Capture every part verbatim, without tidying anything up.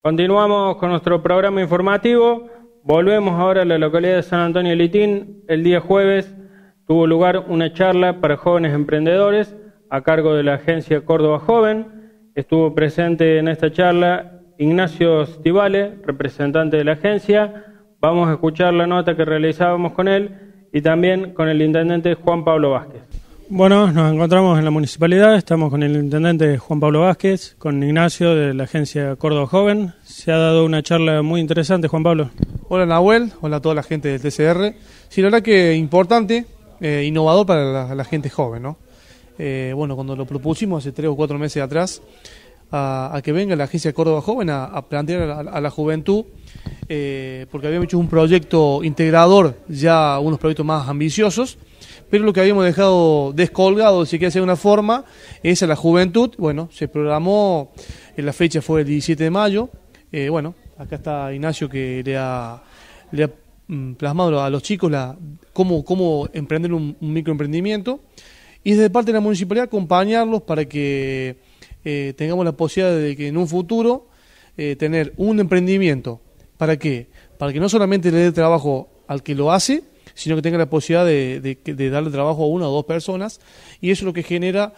Continuamos con nuestro programa informativo. Volvemos ahora a la localidad de San Antonio de Litín. El día jueves tuvo lugar una charla para jóvenes emprendedores a cargo de la agencia Córdoba Joven. Estuvo presente en esta charla Ignacio Stivale, representante de la agencia. Vamos a escuchar la nota que realizábamos con él y también con el intendente Juan Pablo Vázquez. Bueno, nos encontramos en la municipalidad, estamos con el intendente Juan Pablo Vázquez, con Ignacio de la agencia Córdoba Joven. Se ha dado una charla muy interesante, Juan Pablo. Hola Nahuel, hola a toda la gente del T C R. Sí, la verdad que importante, eh, innovador para la, la gente joven, ¿no? Eh, bueno, cuando lo propusimos hace tres o cuatro meses atrás, a, a que venga la agencia Córdoba Joven a, a plantear a, a la juventud, eh, porque habíamos hecho un proyecto integrador, ya unos proyectos más ambiciosos, pero lo que habíamos dejado descolgado, si quiere de una forma, es a la juventud. Bueno, se programó, en la fecha fue el diecisiete de mayo, eh, bueno, acá está Ignacio que le ha, le ha mm, plasmado a los chicos la, cómo, cómo emprender un, un microemprendimiento, y desde parte de la municipalidad acompañarlos para que eh, tengamos la posibilidad de que en un futuro eh, tener un emprendimiento. ¿Para qué? Para que no solamente le dé trabajo al que lo hace, sino que tenga la posibilidad de, de, de darle trabajo a una o dos personas, y eso es lo que genera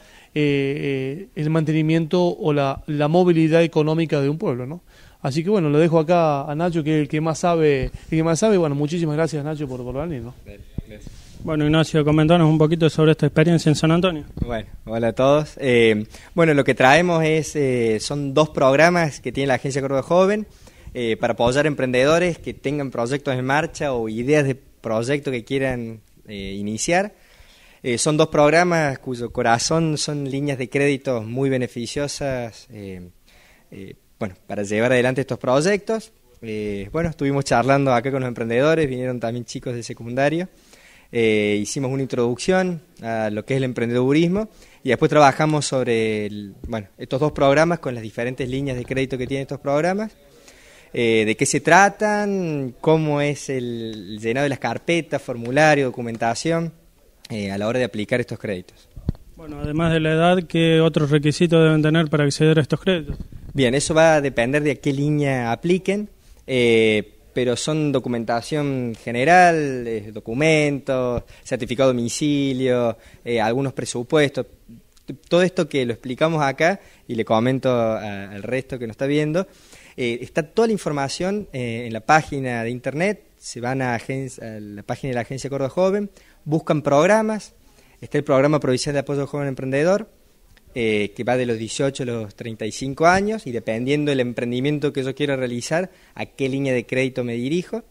eh, eh, el mantenimiento o la, la movilidad económica de un pueblo, ¿no? Así que bueno, lo dejo acá a Nacho, que es el que más sabe, el que más sabe. Bueno, muchísimas gracias Nacho por, por venir, ¿no? Bueno, Ignacio, comentanos un poquito sobre esta experiencia en San Antonio. Bueno, hola a todos. Eh, bueno, lo que traemos es eh, son dos programas que tiene la Agencia Córdoba Joven eh, para apoyar emprendedores que tengan proyectos en marcha o ideas de proyecto que quieran eh, iniciar. Eh, son dos programas cuyo corazón son líneas de créditos muy beneficiosas eh, eh, bueno, para llevar adelante estos proyectos. Eh, bueno, estuvimos charlando acá con los emprendedores, vinieron también chicos de secundario. Eh, hicimos una introducción a lo que es el emprendedurismo y después trabajamos sobre el, bueno, estos dos programas con las diferentes líneas de crédito que tienen estos programas. Eh, de qué se tratan, cómo es el llenado de las carpetas, formulario, documentación, eh, a la hora de aplicar estos créditos. Bueno, además de la edad, ¿qué otros requisitos deben tener para acceder a estos créditos? Bien, eso va a depender de a qué línea apliquen, eh, pero son documentación general, eh, documentos, certificado de domicilio, eh, algunos presupuestos. Todo esto que lo explicamos acá y le comento a, al resto que nos está viendo. Eh, está toda la información eh, en la página de internet. Se van a, agencia, a la página de la Agencia Córdoba Joven, buscan programas. Está el programa Provincial de Apoyo al Joven Emprendedor, eh, que va de los dieciocho a los treinta y cinco años, y dependiendo del emprendimiento que yo quiera realizar, a qué línea de crédito me dirijo.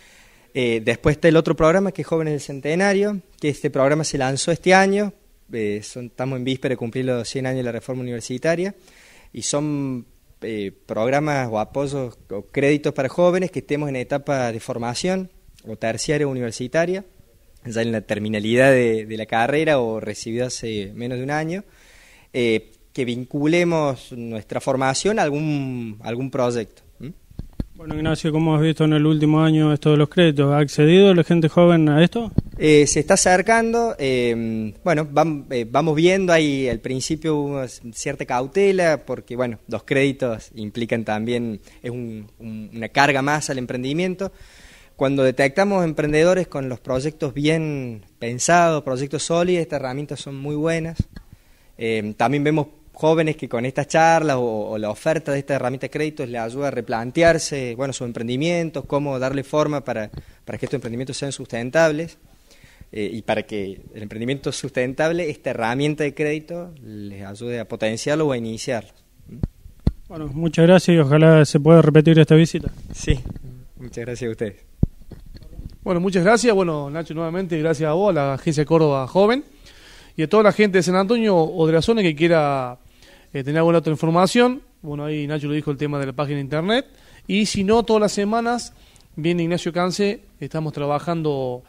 Eh, después está el otro programa, que es Jóvenes del Centenario, que este programa se lanzó este año. Eh, son, estamos en víspera de cumplir los cien años de la reforma universitaria, y son Eh, programas o apoyos o créditos para jóvenes que estemos en etapa de formación o terciaria o universitaria, ya en la terminalidad de, de la carrera o recibido hace menos de un año, eh, que vinculemos nuestra formación a algún, algún proyecto. ¿Mm? Bueno, Ignacio, ¿cómo has visto en el último año esto de los créditos? ¿Ha accedido la gente joven a esto? Eh, se está acercando, eh, bueno, vam, eh, vamos viendo, ahí al principio hubo cierta cautela, porque bueno, los créditos implican también, es un, un, una carga más al emprendimiento. Cuando detectamos emprendedores con los proyectos bien pensados, proyectos sólidos, estas herramientas son muy buenas. Eh, también vemos jóvenes que con estas charlas o, o la oferta de esta herramienta de créditos les ayuda a replantearse, bueno, sus emprendimientos, cómo darle forma para, para que estos emprendimientos sean sustentables. Eh, y para que el emprendimiento sustentable, esta herramienta de crédito les ayude a potenciarlo o a iniciarlo. Bueno, muchas gracias y ojalá se pueda repetir esta visita. Sí, muchas gracias a ustedes. Bueno, muchas gracias. Bueno, Nacho, nuevamente gracias a vos, a la Agencia Córdoba Joven, y a toda la gente de San Antonio o de la zona que quiera eh, tener alguna otra información. Bueno, ahí Nacho lo dijo, el tema de la página de internet, y si no, todas las semanas viene Ignacio Cance. Estamos trabajando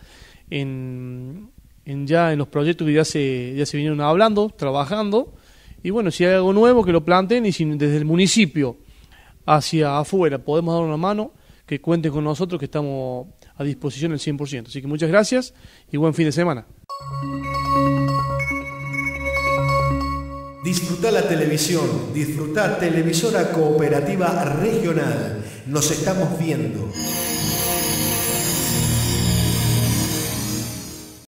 En, en ya en los proyectos que ya se ya se vinieron hablando, trabajando, y bueno, si hay algo nuevo que lo planteen, y si desde el municipio hacia afuera podemos dar una mano, que cuenten con nosotros, que estamos a disposición al cien por ciento. Así que muchas gracias y buen fin de semana. Disfruta la televisión, disfruta Televisora Cooperativa Regional. Nos estamos viendo.